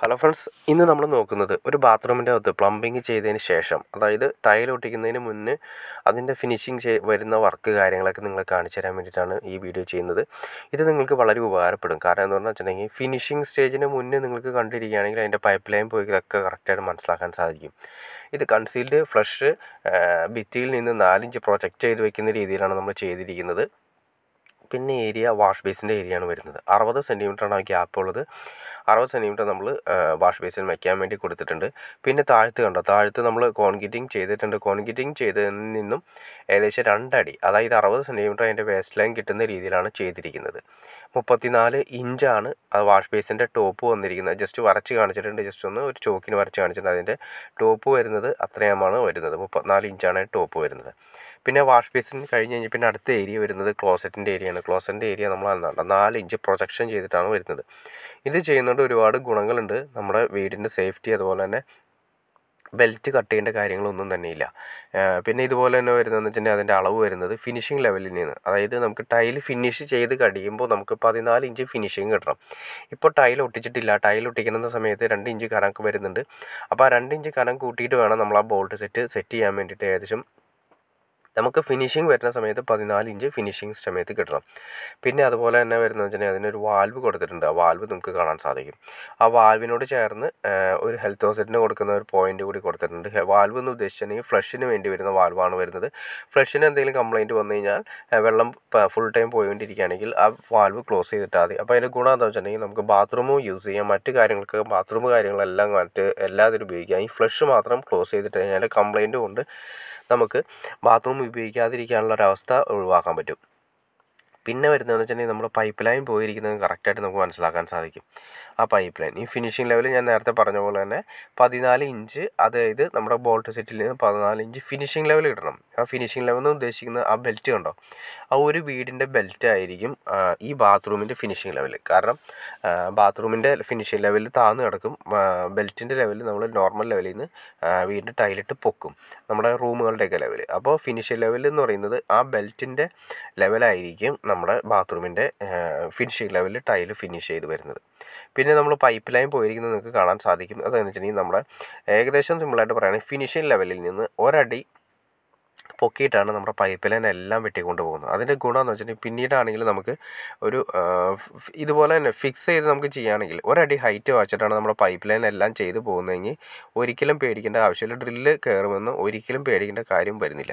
Hello friends, ഇന്ന് നമ്മൾ നോക്കുന്നത് ഒരു ബാത്റൂമിൻ്റെ അകത്ത് പ്ലംബിങ് ചെയ്തതിന് ശേഷം, അതായത് ടൈൽ ഒട്ടിക്കുന്നതിന് മുന്നേ അതിൻ്റെ ഫിനിഷിങ് വരുന്ന വർക്ക് കാര്യങ്ങളൊക്കെ നിങ്ങളെ കാണിച്ചു തരാൻ വേണ്ടിയിട്ടാണ് ഈ വീഡിയോ ചെയ്യുന്നത്. ഇത് നിങ്ങൾക്ക് വളരെ ഉപകാരപ്പെടും. കാരണം എന്ന് പറഞ്ഞാൽ വെച്ചിട്ടുണ്ടെങ്കിൽ ഫിനിഷിങ് സ്റ്റേജിന് മുന്നേ നിങ്ങൾക്ക് കണ്ടിരിക്കുകയാണെങ്കിൽ അതിൻ്റെ പൈപ്പ് ലൈൻ പോയിട്ടൊക്കെ കറക്റ്റായിട്ട് മനസ്സിലാക്കാൻ സാധിക്കും. ഇത് കൺസീൽഡ് ഫ്ലഷ് ഭിത്തിയിൽ നിന്ന് 4 ഇഞ്ച് പ്രൊജക്റ്റ് ചെയ്ത് വെക്കുന്ന രീതിയിലാണ് നമ്മൾ ചെയ്തിരിക്കുന്നത്. പിന്നെ ഏരിയ വാഷ് ബേസിൻ്റെ ഏരിയയാണ് വരുന്നത്. 60 സെൻറ്റിമീറ്ററാണ് ആ ഗ്യാപ്പ് ഉള്ളത്. 60 സെൻറ്റിമീറ്റർ നമ്മൾ വാഷ് ബേസിൻ വയ്ക്കാൻ വേണ്ടി കൊടുത്തിട്ടുണ്ട്. പിന്നെ താഴത്ത് നമ്മൾ കോൺക്രീറ്റിംഗ് ചെയ്തിട്ടുണ്ട്. കോൺക്രീറ്റിംഗ് ചെയ്തതിൽ നിന്നും ഏകദേശം 2 അടി, അതായത് 60 സെൻറ്റിമീറ്റർ അതിൻ്റെ വേസ്റ്റ് ലൈൻ കിട്ടുന്ന രീതിയിലാണ് ചെയ്തിരിക്കുന്നത്. 34 ഇഞ്ചാണ് ആ വാഷ് ബേസിൻ്റെ ടോപ്പ് വന്നിരിക്കുന്നത്. ജസ്റ്റ് വരച്ച് കാണിച്ചിട്ടുണ്ട്. ജസ്റ്റ് ഒന്ന് ഒരു ചോക്കിന് വരച്ച് കാണിച്ചിട്ടുണ്ട്. അതിൻ്റെ ടോപ്പ് വരുന്നത് അത്രയുമാണ് വരുന്നത്. 34 ഇഞ്ചാണ് ടോപ്പ് വരുന്നത്. പിന്നെ വാഷ് ബേസിൻ കഴിഞ്ഞ് കഴിഞ്ഞാൽ പിന്നെ അടുത്ത ഏരിയ വരുന്നത് ക്ലോസറ്റിൻ്റെ ഏരിയയാണ്. ക്ലോസറ്റിൻ്റെ ഏരിയ നമ്മൾ 4 ഇഞ്ച് പ്രൊജക്ഷൻ ചെയ്തിട്ടാണ് വരുന്നത്. ഇത് ചെയ്യുന്നതുകൊണ്ട് ഒരുപാട് ഗുണങ്ങളുണ്ട്. നമ്മുടെ വീടിൻ്റെ സേഫ്റ്റി, അതുപോലെ തന്നെ ബെൽറ്റ് കട്ട് ചെയ്യേണ്ട കാര്യങ്ങളൊന്നും തന്നെയില്ല. പിന്നെ ഇതുപോലെ തന്നെ വരുന്നതെന്ന് വെച്ചിട്ടുണ്ടെങ്കിൽ അതിൻ്റെ അളവ് വരുന്നത് ഫിനിഷിംഗ് ലെവലിൽ നിന്ന്, അതായത് നമുക്ക് ടൈൽ ഫിനിഷ് ചെയ്ത് കഴിയുമ്പോൾ നമുക്ക് 14 ഇഞ്ച് ഫിനിഷിങ് കിട്ടണം. ഇപ്പോൾ ടൈൽ ഒട്ടിച്ചിട്ടില്ല. ടൈൽ ഒട്ടിക്കുന്ന സമയത്ത് 2 ഇഞ്ച് കനം വരുന്നുണ്ട്. അപ്പോൾ ആ 2 ഇഞ്ച് കനം കൂട്ടിയിട്ട് വേണം നമ്മൾ ആ ബോൾട്ട് സെറ്റ് ചെയ്യാൻ വേണ്ടിയിട്ട്. ഏകദേശം നമുക്ക് ഫിനിഷിങ് വരുന്ന സമയത്ത് 14 ഇഞ്ച് ഫിനിഷിങ് സമയത്ത് കിട്ടണം. പിന്നെ അതുപോലെ തന്നെ വരുന്നത് വെച്ചിട്ടുണ്ടെങ്കിൽ അതിനൊരു വാൽവ് കൊടുത്തിട്ടുണ്ട്. ആ വാൽവ് നമുക്ക് കാണാൻ സാധിക്കും. ആ വാൽവിനോട് ചേർന്ന് ഒരു ഹെൽത്ത് ഹോസറ്റിന് കൊടുക്കുന്ന ഒരു പോയിൻ്റ് കൂടി കൊടുത്തിട്ടുണ്ട്. വാൽവ് എന്ന് ഉദ്ദേശിച്ചിട്ടുണ്ടെങ്കിൽ ഫ്ലഷിന് വേണ്ടി വരുന്ന വാൽവാണ് വരുന്നത്. ഫ്ലഷിന് എന്തെങ്കിലും കംപ്ലയിൻറ്റ് വന്നു കഴിഞ്ഞാൽ വെള്ളം ഫുൾ ടൈം പോയിക്കൊണ്ടിരിക്കുകയാണെങ്കിൽ ആ വാൽവ് ക്ലോസ് ചെയ്തിട്ടാൽ മതി. അപ്പോൾ അതിൻ്റെ ഗുണം എന്താണെന്ന് വെച്ചിട്ടുണ്ടെങ്കിൽ നമുക്ക് ബാത്റൂമും യൂസ് ചെയ്യാം, മറ്റ് കാര്യങ്ങൾക്ക് ബാത്റൂം കാര്യങ്ങളെല്ലാം എല്ലാത്തിനും ഉപയോഗിക്കാം. ഈ ഫ്ലഷ് മാത്രം ക്ലോസ് ചെയ്തിട്ട് കഴിഞ്ഞാൽ കംപ്ലയിൻറ്റ് കൊണ്ട് നമുക്ക് ബാത്റൂം ഉപയോഗിക്കാതിരിക്കാനുള്ള ഒരവസ്ഥ ഒഴിവാക്കാൻ പറ്റും. പിന്നെ വരുന്നതെന്ന് വെച്ചിട്ടുണ്ടെങ്കിൽ നമ്മുടെ പൈപ്പ് ലൈൻ പോയിരിക്കുന്നത് കറക്റ്റായിട്ട് നമുക്ക് മനസ്സിലാക്കാൻ സാധിക്കും. ആ പൈപ്പ് ലൈൻ ഈ ഫിനിഷിംഗ് ലെവൽ ഞാൻ നേരത്തെ പറഞ്ഞ പോലെ തന്നെ 14 ഇഞ്ച്, അതായത് നമ്മുടെ ബോൾട്ട് സെറ്റിൽ നിന്ന് 14 ഇഞ്ച് ഫിനിഷിംഗ് ലെവൽ കിട്ടണം. ആ ഫിനിഷിംഗ് ലെവൽ എന്ന് ഉദ്ദേശിക്കുന്നത് ആ ബെൽറ്റ് കണ്ടോ, ആ ഒരു വീടിൻ്റെ ബെൽറ്റ് ആയിരിക്കും ഈ ബാത്റൂമിൻ്റെ ഫിനിഷിംഗ് ലെവൽ. കാരണം ബാത്റൂമിൻ്റെ ഫിനിഷിംഗ് ലെവൽ താഴ്ന്നു കിടക്കും. ബെൽറ്റിൻ്റെ ലെവൽ നമ്മൾ നോർമൽ ലെവലിൽ നിന്ന് വീടിൻ്റെ ടൈലിട്ട് പൊക്കും, നമ്മുടെ റൂമുകളുടെയൊക്കെ ലെവൽ. അപ്പോൾ ഫിനിഷിംഗ് ലെവൽ എന്ന് പറയുന്നത് ആ ബെൽറ്റിൻ്റെ ലെവലായിരിക്കും നമ്മുടെ ബാത്റൂമിൻ്റെ ഫിനിഷിംഗ് ലെവലിൽ ടൈൽ ഫിനിഷ് ചെയ്ത് വരുന്നത്. പിന്നെ നമ്മൾ പൈപ്പ് ലൈൻ പോയിരിക്കുന്നത് നിങ്ങൾക്ക് കാണാൻ സാധിക്കും. അതെന്ന് വെച്ചിട്ടുണ്ടെങ്കിൽ നമ്മുടെ ഏകദേശം സിമ്പിളായിട്ട് പറയുകയാണെങ്കിൽ ഫിനിഷിംഗ് ലെവലിൽ നിന്ന് ഒരടി പൊക്കിയിട്ടാണ് നമ്മുടെ പൈപ്പ് ലൈൻ എല്ലാം വെട്ടിക്കൊണ്ട് പോകുന്നത്. അതിൻ്റെ ഗുണം എന്ന് വെച്ചിട്ടുണ്ടെങ്കിൽ പിന്നീടാണെങ്കിൽ നമുക്ക് ഒരു ഇതുപോലെ തന്നെ ഫിക്സ് ചെയ്ത് നമുക്ക് ചെയ്യുകയാണെങ്കിൽ ഒരടി ഹൈറ്റ് വെച്ചിട്ടാണ് നമ്മുടെ പൈപ്പ് ലൈൻ എല്ലാം ചെയ്ത് പോകുന്നതെങ്കിൽ ഒരിക്കലും പേടിക്കേണ്ട ആവശ്യമില്ല. ഡ്രില്ല് കയറുമെന്ന് ഒരിക്കലും പേടിക്കേണ്ട കാര്യം വരുന്നില്ല.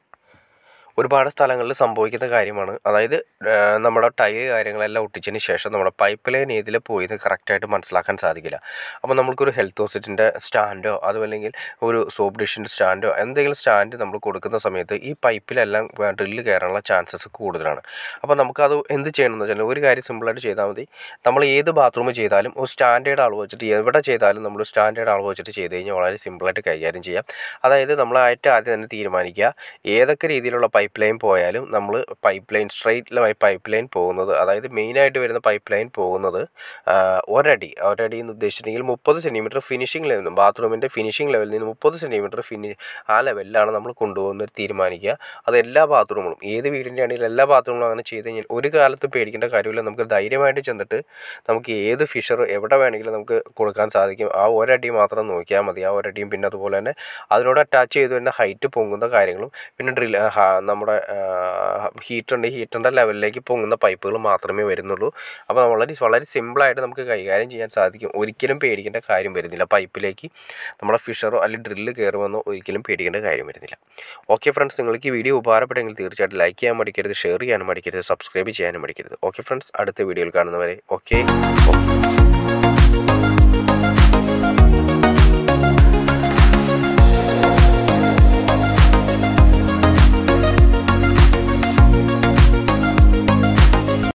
ഒരുപാട് സ്ഥലങ്ങളിൽ സംഭവിക്കുന്ന കാര്യമാണ്. അതായത് നമ്മുടെ ടൈൽ കാര്യങ്ങളെല്ലാം ഒട്ടിച്ചതിന് ശേഷം നമ്മുടെ പൈപ്പ് ലൈൻ ഏതിൽ പോയത് കറക്റ്റായിട്ട് മനസ്സിലാക്കാൻ സാധിക്കില്ല. അപ്പോൾ നമുക്കൊരു ഹെൽത്ത് ഹോസറ്റിൻ്റെ സ്റ്റാൻഡോ അതുമല്ലെങ്കിൽ ഒരു സോപ്പ് ഡിഷിൻ്റെ സ്റ്റാൻഡോ എന്തെങ്കിലും സ്റ്റാൻഡ് നമ്മൾ കൊടുക്കുന്ന സമയത്ത് ഈ പൈപ്പിലെല്ലാം ഡ്രില്ല് കയറാനുള്ള ചാൻസസ് കൂടുതലാണ്. അപ്പോൾ നമുക്കത് എന്ത് ചെയ്യണമെന്ന് വെച്ചാൽ ഒരു കാര്യം സിമ്പിളായിട്ട് ചെയ്താൽ മതി. നമ്മൾ ഏത് ബാത്റൂം ചെയ്താലും ഒരു സ്റ്റാൻഡേർഡ് അളവ് വെച്ചിട്ട്, എവിടെ ചെയ്താലും നമ്മൾ സ്റ്റാൻഡേർഡ് അളവ് വെച്ചിട്ട് ചെയ്ത് കഴിഞ്ഞാൽ വളരെ സിമ്പിളായിട്ട് കൈകാര്യം ചെയ്യാം. അതായത് നമ്മളായിട്ട് ആദ്യം തന്നെ തീരുമാനിക്കുക ഏതൊക്കെ രീതിയിലുള്ള പൈപ്പ് ലൈൻ പോയാലും നമ്മൾ pipe line straight pipe line പോകുന്നത്, അതായത് മെയിനായിട്ട് വരുന്ന പൈപ്പ് ലൈൻ പോകുന്നത് ഒരടി എന്ന് ഉദ്ദേശിച്ചിട്ടുണ്ടെങ്കിൽ 30 സെൻറ്റിമീറ്റർ ഫിനിഷിംഗ് ലെവലിൽ നിന്നും ബാത്റൂമിൻ്റെ ഫിനിഷിംഗ് ലെവലിൽ നിന്ന് 30 സെൻറ്റിമീറ്റർ ആ ലെവലിലാണ് നമ്മൾ കൊണ്ടുപോകുന്നത് തീരുമാനിക്കുക. അത് എല്ലാ ബാത്റൂമുകളും, ഏത് വീടിൻ്റെ ആണെങ്കിലും എല്ലാ ബാത്റൂമുകളും അങ്ങനെ ചെയ്ത് കഴിഞ്ഞാൽ ഒരു കാലത്ത് പേടിക്കേണ്ട കാര്യമില്ല. നമുക്ക് ധൈര്യമായിട്ട് ചെന്നിട്ട് നമുക്ക് ഏത് ഫിഷർ എവിടെ വേണമെങ്കിലും നമുക്ക് കൊടുക്കാൻ സാധിക്കും. ആ ഒരടി മാത്രം നോക്കിയാൽ മതി. ആ ഒരടിയും പിന്നെ അതുപോലെ തന്നെ അതിനോട് അറ്റാച്ച് ചെയ്ത് തന്നെ ഹൈറ്റ് പൊങ്ങുന്ന കാര്യങ്ങളും പിന്നെ നമ്മുടെ ഹീറ്ററിൻ്റെ ലെവലിലേക്ക് പൊങ്ങുന്ന പൈപ്പുകൾ മാത്രമേ വരുന്നുള്ളൂ. അപ്പോൾ വളരെ സിമ്പിളായിട്ട് നമുക്ക് കൈകാര്യം ചെയ്യാൻ സാധിക്കും. ഒരിക്കലും പേടിക്കേണ്ട കാര്യം വരുന്നില്ല. പൈപ്പിലേക്ക് നമ്മുടെ ഫിഷറോ അല്ലെങ്കിൽ ഡ്രില്ല് കയറുമെന്നോ ഒരിക്കലും പേടിക്കേണ്ട കാര്യം വരുന്നില്ല. ഓക്കെ ഫ്രണ്ട്സ്, നിങ്ങൾക്ക് ഈ വീഡിയോ ഉപകാരപ്പെട്ടെങ്കിൽ തീർച്ചയായിട്ടും ലൈക്ക് ചെയ്യാൻ മടിക്കരുത്, ഷെയർ ചെയ്യാനും മടിക്കരുത്, സബ്സ്ക്രൈബ് ചെയ്യാനും മടിക്കരുത്. ഓക്കെ ഫ്രണ്ട്സ്, അടുത്ത വീഡിയോയിൽ കാണുന്നവരെ ഓക്കെ.